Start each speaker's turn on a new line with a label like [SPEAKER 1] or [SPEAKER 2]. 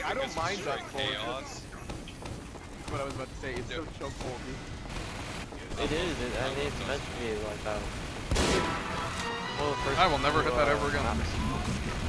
[SPEAKER 1] I don't mind that cold.
[SPEAKER 2] chaos.
[SPEAKER 1] What I was about to say, it's still so cold, dude.
[SPEAKER 3] It is, I mean, it's meant to be like that. Well,
[SPEAKER 4] I will never hit that ever again.